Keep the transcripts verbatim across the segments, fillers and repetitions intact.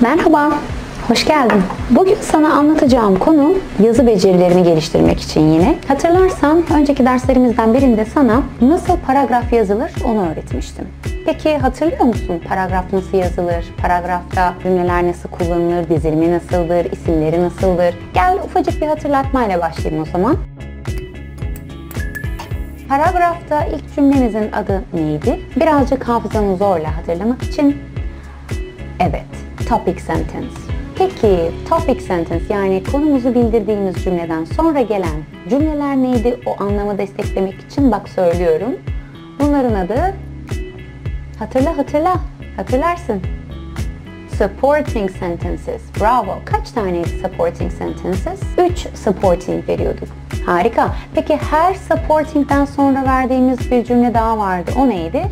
Merhaba, hoş geldin. Bugün sana anlatacağım konu yazı becerilerini geliştirmek için yine. Hatırlarsan önceki derslerimizden birinde sana nasıl paragraf yazılır onu öğretmiştim. Peki hatırlıyor musun? Paragraf nasıl yazılır? Paragrafta cümleler nasıl kullanılır? Dizilimi nasıldır? İsimleri nasıldır? Gel ufacık bir hatırlatmayla başlayayım o zaman. Paragrafta ilk cümlemizin adı neydi? Birazcık hafızanı zorla hatırlamak için. Evet, topic sentence. Peki topic sentence yani konumuzu bildirdiğimiz cümleden sonra gelen cümleler neydi? O anlamı desteklemek için bak söylüyorum. Bunların adı hatırla hatırla hatırlarsın. Supporting sentences. Bravo. Kaç taneydi supporting sentences? üç supporting veriyorduk. Harika. Peki her supporting'den sonra verdiğimiz bir cümle daha vardı. O neydi?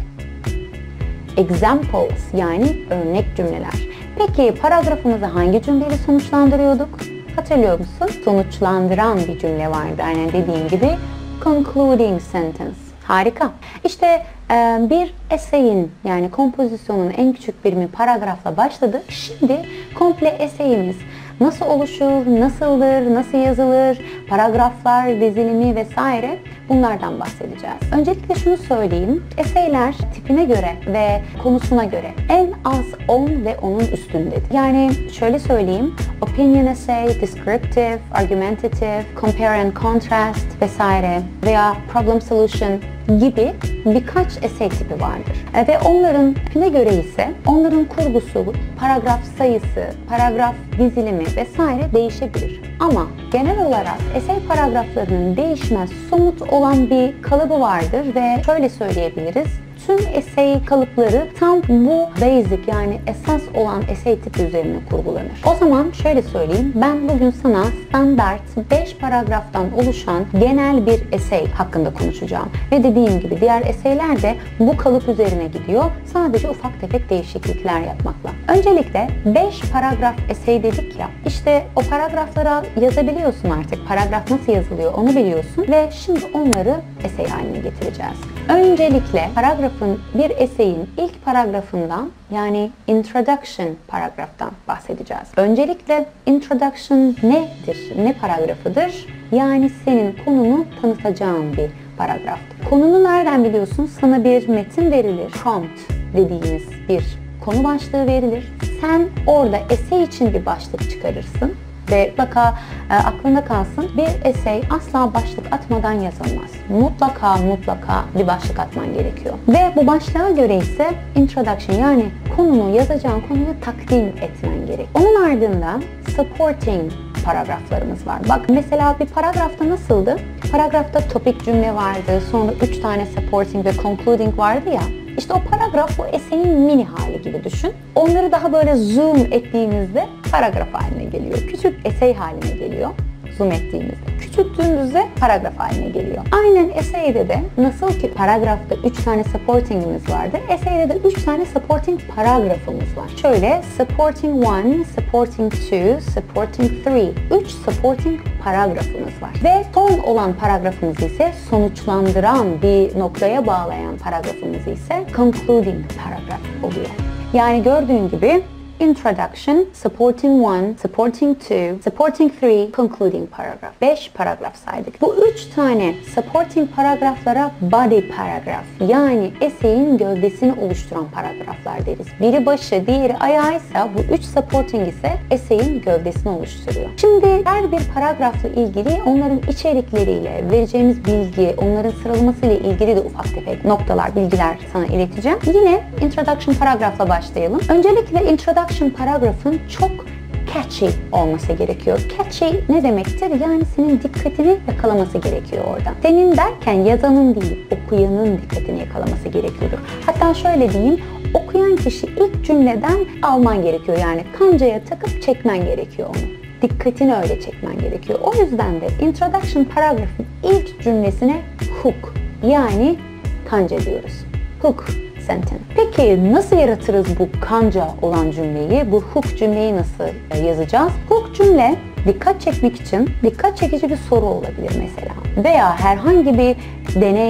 Examples yani örnek cümleler. Peki paragrafımızı hangi cümleyle sonuçlandırıyorduk? Hatırlıyor musun? Sonuçlandıran bir cümle vardı. Aynen dediğim gibi concluding sentence. Harika. İşte bir eseyin yani kompozisyonun en küçük birimi paragrafla başladı. Şimdi komple eseyimiz nasıl oluşur, nasıldır, nasıl yazılır, paragraflar, dizilimi vesaire bunlardan bahsedeceğiz. Öncelikle şunu söyleyeyim. Eseyler tipine göre ve konusuna göre en az on ve onun üstündedir. Yani şöyle söyleyeyim. Opinion essay, descriptive, argumentative, compare and contrast vesaire veya problem solution gibi birkaç essay tipi vardır. Ve onların tipine göre ise onların kurgusu, paragraf sayısı, paragraf dizilimi vesaire değişebilir. Ama genel olarak essay paragraflarının değişmez, somut olan bir kalıbı vardır ve şöyle söyleyebiliriz. Tüm essay kalıpları tam bu basic yani esas olan essay tipi üzerine kurgulanır. O zaman şöyle söyleyeyim. Ben bugün sana standart beş paragraftan oluşan genel bir essay hakkında konuşacağım. Ve dediğim gibi diğer essayler de bu kalıp üzerine gidiyor. Sadece ufak tefek değişiklikler yapmakla. Öncelikle beş paragraf essay dedik ya. İşte o paragraflara yazabiliyorsun artık. Paragraf nasıl yazılıyor onu biliyorsun. Ve şimdi onları essay haline getireceğiz. Öncelikle paragrafın bir eseyin ilk paragrafından yani introduction paragraftan bahsedeceğiz. Öncelikle introduction nedir? Ne paragrafıdır? Yani senin konunu tanıtacağın bir paragraftır. Konunu nereden biliyorsun? Sana bir metin verilir. Prompt dediğimiz bir konu başlığı verilir. Sen orada essay için bir başlık çıkarırsın. Ve mutlaka e, aklında kalsın bir essay asla başlık atmadan yazılmaz. Mutlaka mutlaka bir başlık atman gerekiyor. Ve bu başlığa göre ise introduction yani konunu yazacağın konuyu takdim etmen gerek. Onun ardından supporting paragraflarımız var. Bak mesela bir paragrafta nasıldı? Paragrafta topik cümle vardı. Sonra üç tane supporting ve concluding vardı ya. İşte o paragraf bu eseyin mini hali gibi düşün. Onları daha böyle zoom ettiğimizde paragraf haline geliyor. Küçük essay haline geliyor. Zoom ettiğimizde. Küçülttüğümüzde paragraf haline geliyor. Aynen essay'de de nasıl ki paragrafta üç tane supporting'imiz vardı. Essay'de de üç tane supporting paragrafımız var. Şöyle supporting one, supporting two, supporting three. üç supporting paragrafımız var. Ve son olan paragrafımız ise sonuçlandıran bir noktaya bağlayan paragrafımız ise concluding paragraf oluyor. Yani gördüğün gibi introduction, supporting one, supporting two, supporting three, concluding paragraph. beş paragraf saydık. Bu üç tane supporting paragraflara body paragraph yani eseyin gövdesini oluşturan paragraflar deriz. Biri başı, diğeri ayağıysa bu üç supporting ise eseyin gövdesini oluşturuyor. Şimdi her bir paragrafla ilgili onların içerikleriyle, vereceğimiz bilgi, onların sıralamasıyla ilgili de ufak tefek noktalar, bilgiler sana ileteceğim. Yine introduction paragrafla başlayalım. Öncelikle introduction paragrafın çok catchy olması gerekiyor. Catchy ne demektir? Yani senin dikkatini yakalaması gerekiyor oradan. Senin derken yazanın değil, okuyanın dikkatini yakalaması gerekiyordur. Hatta şöyle diyeyim, okuyan kişi ilk cümleden alman gerekiyor. Yani kancaya takıp çekmen gerekiyor onu. Dikkatini öyle çekmen gerekiyor. O yüzden de introduction paragrafın ilk cümlesine hook yani kanca diyoruz. Hook sentence. Peki nasıl yaratırız bu kanca olan cümleyi? Bu hook cümleyi nasıl yazacağız? Hook cümle dikkat çekmek için dikkat çekici bir soru olabilir mesela. Veya herhangi bir deney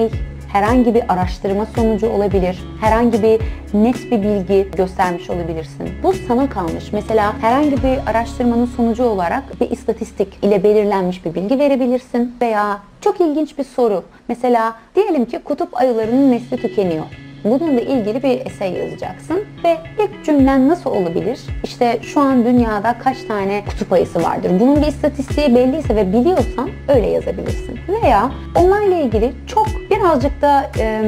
herhangi bir araştırma sonucu olabilir, herhangi bir net bir bilgi göstermiş olabilirsin. Bu sana kalmış. Mesela herhangi bir araştırmanın sonucu olarak bir istatistik ile belirlenmiş bir bilgi verebilirsin veya çok ilginç bir soru. Mesela diyelim ki kutup ayılarının nesli tükeniyor. Bununla ilgili bir essay yazacaksın ve ilk cümlen nasıl olabilir? İşte şu an dünyada kaç tane kutup ayısı vardır? Bunun bir istatistiği belliyse ve biliyorsan öyle yazabilirsin. Veya onlarla ilgili çok birazcık da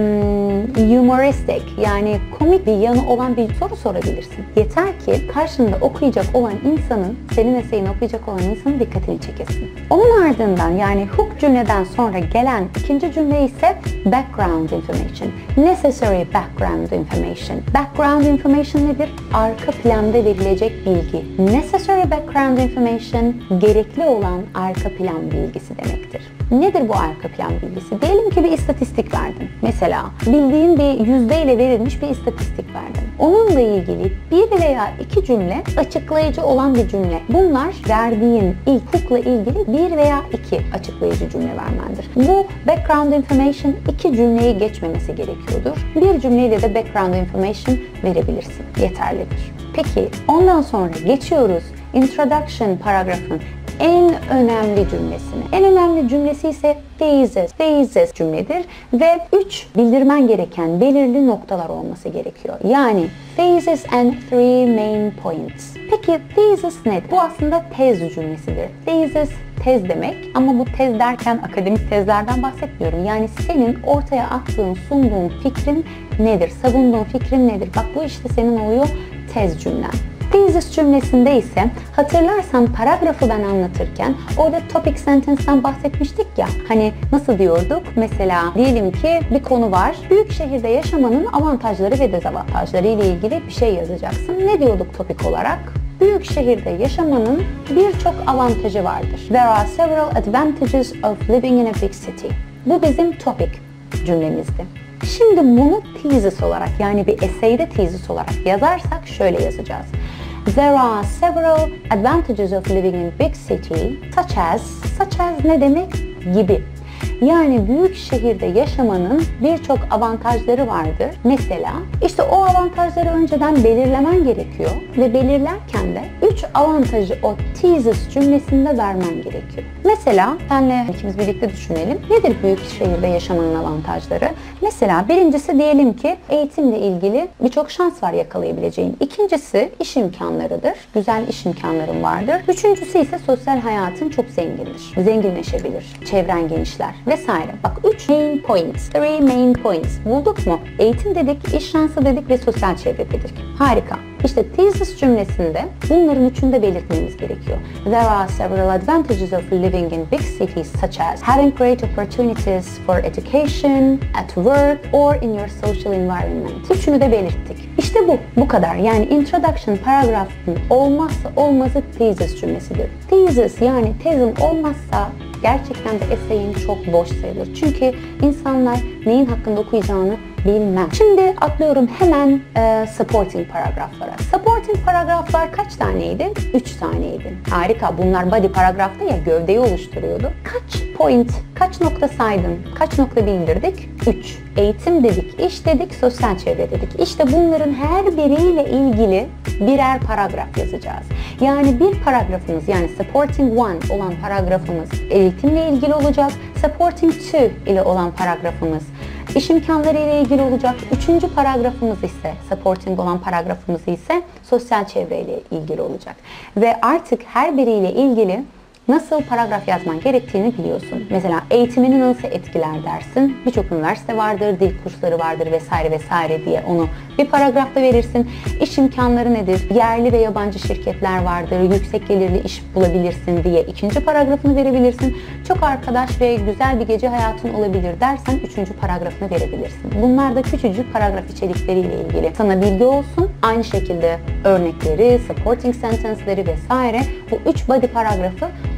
um, humoristic, yani komik bir yanı olan bir soru sorabilirsin. Yeter ki karşında okuyacak olan insanın, senin essayini okuyacak olan insanın dikkatini çekesin. Onun ardından, yani hook cümleden sonra gelen ikinci cümle ise background information. Necessary background information. Background information nedir? Arka planda verilecek bilgi. Necessary background information, gerekli olan arka plan bilgisi demektir. Nedir bu arka plan bilgisi? Diyelim ki bir istatistik verdin. Mesela bildiğin bir yüzdeyle verilmiş bir istatistik verdin. Onunla ilgili bir veya iki cümle açıklayıcı olan bir cümle. Bunlar verdiğin ilk hook'la ilgili bir veya iki açıklayıcı cümle vermendir. Bu background information iki cümleyi geçmemesi gerekiyordur. Bir cümleyle de background information verebilirsin. Yeterlidir. Peki ondan sonra geçiyoruz introduction paragrafın en önemli cümlesine. En önemli cümlesi ise thesis. Thesis cümledir ve üç bildirmen gereken belirli noktalar olması gerekiyor. Yani thesis and three main points. Peki thesis nedir? Bu aslında tez cümlesidir. Thesis tez demek ama bu tez derken akademik tezlerden bahsetmiyorum. Yani senin ortaya attığın, sunduğun fikrin nedir? Savunduğun fikrin nedir? Bak bu işte senin oluyor tez cümlen. Thesis cümlesinde ise hatırlarsan paragrafı ben anlatırken orada topic sentence'dan bahsetmiştik ya. Hani nasıl diyorduk? Mesela diyelim ki bir konu var. Büyük şehirde yaşamanın avantajları ve dezavantajları ile ilgili bir şey yazacaksın. Ne diyorduk topik olarak? Büyük şehirde yaşamanın birçok avantajı vardır. There are several advantages of living in a big city. Bu bizim topic cümlemizdi. Şimdi bunu thesis olarak, yani bir essay'de thesis olarak yazarsak şöyle yazacağız. There are several advantages of living in big city, such as, such as ne demek? Gibi. Yani büyük şehirde yaşamanın birçok avantajları vardır. Mesela işte o avantajları önceden belirlemen gerekiyor ve belirlerken de üç avantajı o thesis cümlesinde vermen gerekiyor. Mesela senle ikimiz birlikte düşünelim. Nedir büyük şehirde yaşamanın avantajları? Mesela birincisi diyelim ki eğitimle ilgili birçok şans var yakalayabileceğin. İkincisi iş imkanlarıdır. Güzel iş imkanların vardır. Üçüncüsü ise sosyal hayatın çok zengindir. Zenginleşebilir. Çevren genişler vesaire. Bak üç main points, three main points. Bulduk mu? Eğitim dedik, iş şansı dedik ve sosyal çevre dedik. Harika. İşte thesis cümlesinde bunların üçünü de belirtmemiz gerekiyor. There are several advantages of living in big cities such as having great opportunities for education, at work or in your social environment. Üçünü de belirttik. İşte bu. Bu kadar. Yani introduction paragrafının olmazsa olmazı thesis cümlesidir. Thesis yani tezin olmazsa gerçekten de essay'in çok boş sayılır. Çünkü insanlar neyin hakkında okuyacağını bilmem. Şimdi atlıyorum hemen e, supporting paragraflara. Supporting paragraflar kaç taneydi? üç taneydi. Harika. Bunlar body paragrafta ya gövdeyi oluşturuyordu. Kaç point, kaç nokta saydın, kaç nokta bildirdik? üç. Eğitim dedik, iş dedik, sosyal çevre dedik. İşte bunların her biriyle ilgili birer paragraf yazacağız. Yani bir paragrafımız, yani supporting one olan paragrafımız eğitimle ilgili olacak. Supporting two ile olan paragrafımız İş imkanları ile ilgili olacak. Üçüncü paragrafımız ise, supporting olan paragrafımız ise sosyal çevre ile ilgili olacak. Ve artık her biriyle ilgili nasıl paragraf yazman gerektiğini biliyorsun. Mesela eğitimini nasıl etkiler dersin. Birçok üniversite vardır, dil kursları vardır vesaire vesaire diye onu bir paragrafta verirsin. İş imkanları nedir? Yerli ve yabancı şirketler vardır, yüksek gelirli iş bulabilirsin diye ikinci paragrafını verebilirsin. Çok arkadaş ve güzel bir gece hayatın olabilir dersen üçüncü paragrafını verebilirsin. Bunlar da küçücük paragraf içerikleriyle ilgili. Sana bilgi olsun. Aynı şekilde örnekleri, supporting sentence'leri vesaire bu üç body paragrafı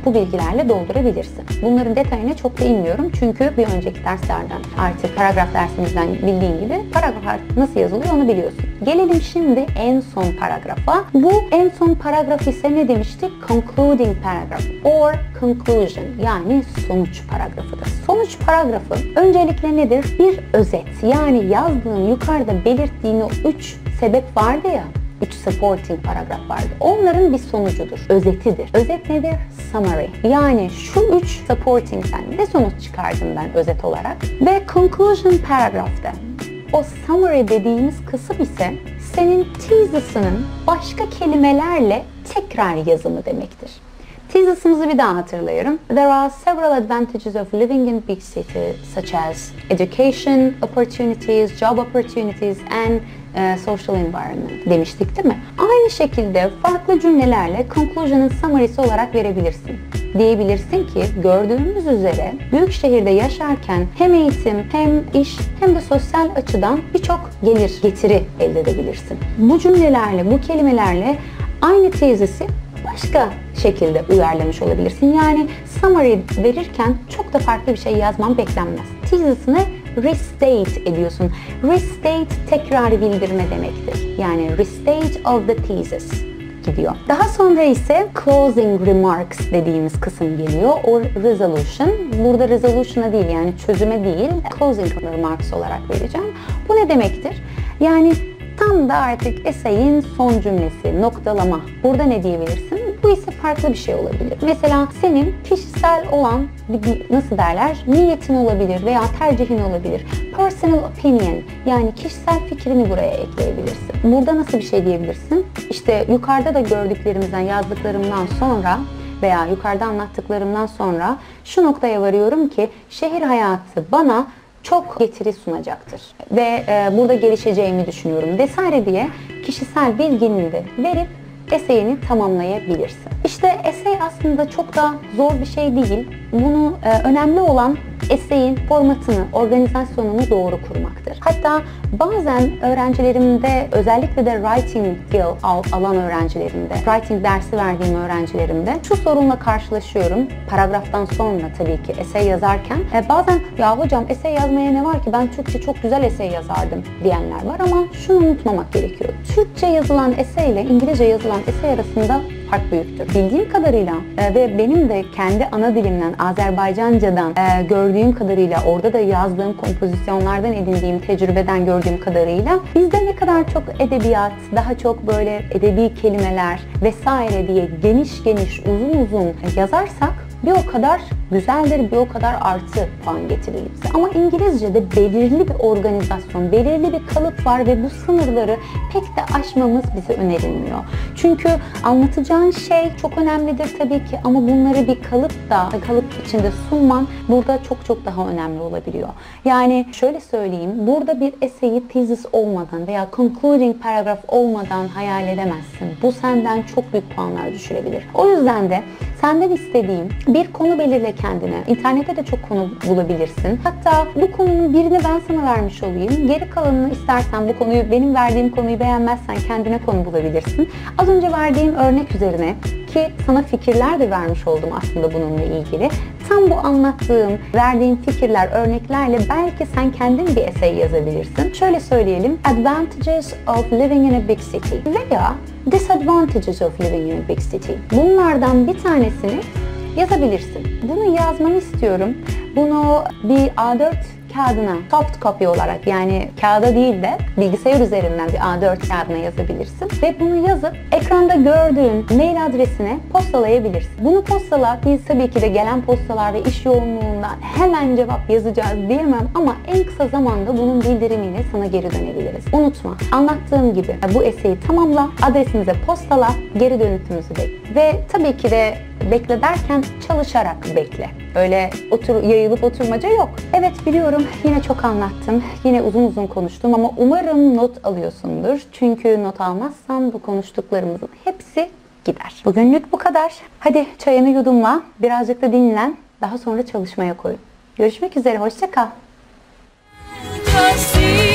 bu bilgilerle doldurabilirsin. Bunların detayına çok da inmiyorum çünkü bir önceki derslerden, artık paragraf dersimizden bildiğin gibi paragraf nasıl yazılıyor onu biliyorsun. Gelelim şimdi en son paragrafa. Bu en son paragraf ise ne demiştik? Concluding paragraph or conclusion, yani sonuç paragrafıdır. Sonuç paragrafı öncelikle nedir? Bir özet, yani yazdığın yukarıda belirttiğin o üç sebep vardı ya, üç supporting paragraf vardı. Onların bir sonucudur, özetidir. Özet nedir? Summary. Yani şu üç supporting'den ne sonuç çıkardım ben özet olarak? Ve conclusion paragraph'ta o summary dediğimiz kısım ise senin thesis'inin başka kelimelerle tekrar yazımı demektir. Thesis'imizi bir daha hatırlayalım. There are several advantages of living in big cities, such as education opportunities, job opportunities and uh, social environment demiştik değil mi? Aynı şekilde farklı cümlelerle conclusion'ın summary'si olarak verebilirsin. Diyebilirsin ki gördüğümüz üzere büyük şehirde yaşarken hem eğitim, hem iş, hem de sosyal açıdan birçok gelir, getiri elde edebilirsin. Bu cümlelerle, bu kelimelerle aynı tezisi başka şekilde uyarlamış olabilirsin. Yani summary verirken çok da farklı bir şey yazman beklenmez. Tezisini restate ediyorsun. Restate tekrar bildirme demektir. Yani restate of the thesis gidiyor. Daha sonra ise closing remarks dediğimiz kısım geliyor. O resolution. Burada resolution'a değil, yani çözüme değil, closing remarks olarak vereceğim. Bu ne demektir? Yani tam da artık eseyin son cümlesi, noktalama. Burada ne diyebilirsin? Bu ise farklı bir şey olabilir. Mesela senin kişisel olan, nasıl derler, niyetin olabilir veya tercihin olabilir. Personal opinion, yani kişisel fikrini buraya ekleyebilirsin. Burada nasıl bir şey diyebilirsin? İşte yukarıda da gördüklerimizden, yazdıklarımdan sonra veya yukarıda anlattıklarımdan sonra şu noktaya varıyorum ki şehir hayatı bana çok getiri sunacaktır ve e, burada gelişeceğimi düşünüyorum vesaire diye kişisel bilgini de verip eseyini tamamlayabilirsin. İşte esey aslında çok da zor bir şey değil. Bunu e, önemli olan eseyin formatını, organizasyonunu doğru kurmaktır. Hatta bazen öğrencilerimde, özellikle de writing skill alan öğrencilerimde, writing dersi verdiğim öğrencilerimde şu sorunla karşılaşıyorum. Paragraftan sonra tabii ki esey yazarken e, bazen ya hocam esey yazmaya ne var ki, ben Türkçe çok güzel esey yazardım diyenler var ama şunu unutmamak gerekiyor. Türkçe yazılan esey ile İngilizce yazılan esey arasında fark büyüktür. Bildiğim kadarıyla e, ve benim de kendi ana dilimden, Azerbaycancadan e, gördüğüm kadarıyla, orada da yazdığım kompozisyonlardan edindiğim tecrübeden gördüğüm kadarıyla bizde ne kadar çok edebiyat, daha çok böyle edebi kelimeler vesaire diye geniş geniş, uzun uzun yazarsak bir o kadar güzeldir, bir o kadar artı puan getirir bize. Ama İngilizce'de belirli bir organizasyon, belirli bir kalıp var ve bu sınırları pek de aşmamız bize önerilmiyor. Çünkü anlatacağın şey çok önemlidir tabii ki ama bunları bir kalıp da, kalıp içinde sunman burada çok çok daha önemli olabiliyor. Yani şöyle söyleyeyim, burada bir eseyi thesis olmadan veya concluding paragraph olmadan hayal edemezsin. Bu senden çok büyük puanlar düşürebilir. O yüzden de senden istediğim bir konu belirle kendine. İnternette de çok konu bulabilirsin. Hatta bu konunun birini ben sana vermiş olayım. Geri kalanını istersen bu konuyu, benim verdiğim konuyu beğenmezsen kendine konu bulabilirsin. Az önce verdiğim örnek üzerine ki sana fikirler de vermiş oldum aslında bununla ilgili. Tam bu anlattığım, verdiğim fikirler, örneklerle belki sen kendin bir essay yazabilirsin. Şöyle söyleyelim. Advantages of living in a big city veya disadvantages of living in a big city. Bunlardan bir tanesini yazabilirsin. Bunu yazmanı istiyorum. Bunu bir A dört kağıdına, soft copy olarak, yani kağıda değil de bilgisayar üzerinden bir A dört kağıdına yazabilirsin. Ve bunu yazıp ekranda gördüğün mail adresine postalayabilirsin. Bunu postala, biz tabii ki de gelen postalar ve iş yoğunluğundan hemen cevap yazacağız diyemem ama en kısa zamanda bunun bildirimiyle sana geri dönebiliriz. Unutma, anlattığım gibi bu eseyi tamamla, adresimize postala, geri dönütümüzü bekle. Ve tabii ki de bekle derken çalışarak bekle. Öyle otur, yayılıp oturmaca yok. Evet biliyorum, yine çok anlattım, yine uzun uzun konuştum ama umarım not alıyorsundur. Çünkü not almazsan bu konuştuklarımızın hepsi gider. Bugünlük bu kadar. Hadi çayını yudumla, birazcık da dinlen, daha sonra çalışmaya koyun. Görüşmek üzere, hoşça kal.